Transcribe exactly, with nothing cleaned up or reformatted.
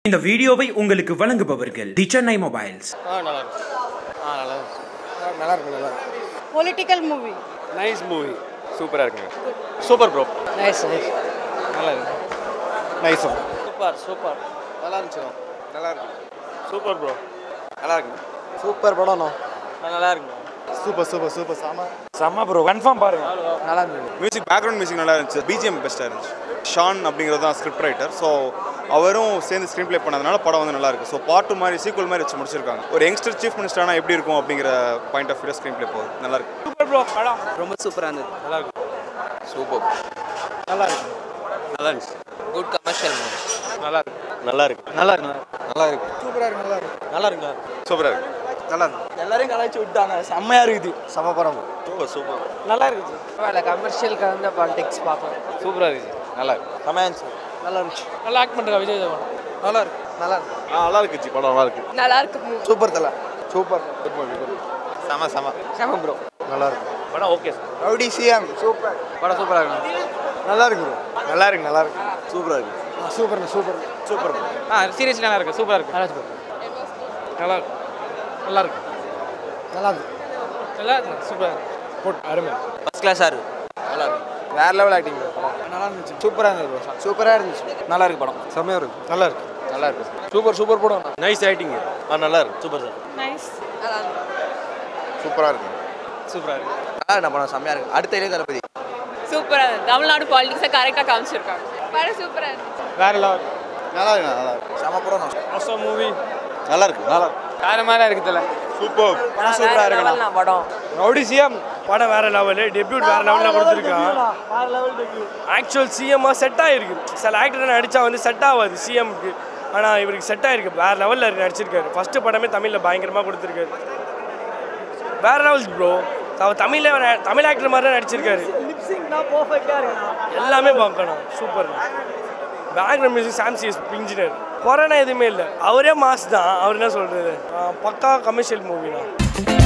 இந்த வீடியோவை உங்களுக்கு வழங்குபவர்கள் தி சென்னை மொபைல்ஸ். ஆ நல்லா இருக்கு. ஆ நல்லா இருக்கு. நல்லா இருக்கு நல்லா இருக்கு. Political movie. Nice movie. சூப்பரா இருக்குங்க. Super bro. Nice nice. நல்லா இருக்கு. நைஸ். Super super. நல்லா இருந்துச்சு. நல்லா இருக்கு. Super bro. நல்லா இருக்கு. சூப்பர் படம். நல்லா இருக்கு. சூப்பர் சூப்பர் சூப்பர் சாமா செம்ம ப்ரோ. கன்ஃபார்ம் பாருங்க. நல்லா இருந்துச்சு. மியூசிக் பேக்ரவுண்ட் மியூசிக் நல்லா இருந்துச்சு. பிஜிஎம் பெஸ்ட்டாக இருந்துச்சு. ஷான் அப்படிங்கிறது தான் ஸ்கிரிப்ட் ரைட்டர். ஸோ அவரும் சேர்ந்து ஸ்க்ரீன் ப்ளே பண்ணதுனால படம் வந்து நல்லா இருக்குது. ஸோ பாட்டு மாதிரி சீக்குவல் மாதிரி வச்சு முடிச்சிருக்காங்க. ஒரு யங்ஸ்டர் சீஃப் மினிஸ்டரானா எப்படி இருக்கும் அப்படிங்கிற point of view screenplay போகுது. நல்லா இருக்கு. Super bro. படம் ரொம்ப சூப்பராக இருந்தது. நல்லா இருக்கு. சூப்பர். நல்லா இருக்கு. நல்லா இருந்துச்சு. Good commercial movie. நல்லா இருக்கு. நல்லா இருக்கு. நல்லா இருக்கு. நல்லா இருக்கு. சூப்பரா இருக்கு. நல்லா இருக்கு. நல்லா இருக்கு. சூப்பராக இருக்கு. நல்லா இருக்கு. எல்லாரையும் கலாய்ச்சி விட்டாங்க. செம்மையா இருக்குது. சம படம். Super super. நல்லா இருக்கு. பரவாயில்ல, கமர்ஷியல் கலந்த பாலிடிக்ஸ் பார்ப்போம். சூப்பரா இருக்கு. நல்லா இருக்கு. செம்மையா இருந்துச்சு. நல்லா இருந்துச்சு. நல்லா ஆக்ட் பண்ற விஜய் தேவன். நல்லா இருக்கு. நல்லா இருக்கு. ஆ நல்லா இருக்குச்சு படம். நல்லா இருக்கு. நல்லா இருக்கு. சூப்பர் தலை. சூப்பர். Good movie. சம சம செம ப்ரோ. நல்லா இருக்கு. படம் okay sir. Rowdy CM super. படம் சூப்பரா இருக்கு. நல்லா இருக்கு ப்ரோ. நல்லா இருக்கு. நல்லா இருக்கு. சூப்பராக இருக்கு. Super super super. ஆ சீரியஸ்லி நல்லா இருக்கு. சூப்பரா இருக்கு. நல்லா இருக்கு. நல்லா இருக்கு. நல்லா இருக்கு. நல்லா இருக்கு. நல்லா இருக்கு. சூப்பரா இருக்கு. போட் அருமை. ஃபர்ஸ்ட் கிளாஸாக இருக்கு. நல்லா இருக்கு. வேற லெவல் ஆக்டிங் ப்ரோ. நல்லா இருந்துச்சு. சூப்பராக இருந்தது ப்ரோ. சூப்பராக இருந்துச்சு. நல்லா இருக்கு படம். செம்மையா இருக்கு. நல்லா இருக்கு. நல்லா இருக்கு. சூப்பர் சூப்பர் படம். Nice acting. ஆ நல்லா இருக்கு. Super sir. நைஸ். சூப்பராக இருக்கு. சூப்பரா இருக்கு. நல்லா இருந்த படம். செம்மையா இருக்கு. அடுத்த இளைய தளபதி. சூப்பரா இருக்கு. தமிழ்நாடு பாலிடிக்ஸை கரெக்டாக காமிச்சிருக்காங்க. படம் சூப்பரா இருக்கு. வேற லெவல். நல்லா இருக்கு. நல்லா இருக்கு. செம படம். Awesome movie. நல்லா இருக்கு. நல்லா இருக்கு. வேற மாதிரி இருக்கு தல. சூப்பர். படம் சூப்பரா இருக்கு. படம் ரவுடி சிஎம் படம் வேற லெவலு, டெபியூட் வேற லெவலில் கொடுத்துருக்கான். ஆக்சுவல் சிஎம்மாக செட் ஆகிருக்கு. சில ஆக்டர் நடித்தா வந்து செட் ஆகாது சிஎம்க்கு, ஆனால் இவருக்கு செட் ஆகிருக்கு. வேறு லெவலில் இருக்கு நடிச்சிருக்காரு. ஃபஸ்ட்டு படமே தமிழில் பயங்கரமாக கொடுத்துருக்காரு. வேற லெவல் ப்ரோ. அவர் தமிழில் தமிழ் ஆக்டர் மாதிரி தான் நடிச்சிருக்காரு. எல்லாமே பார்க்கணும். Super. Background music Sam CS engineer. Corona எதுவுமே இல்லை. அவரே மாஸ் தான். அவர் என்ன சொல்கிறது, பக்கா கமர்ஷியல் மூவினா.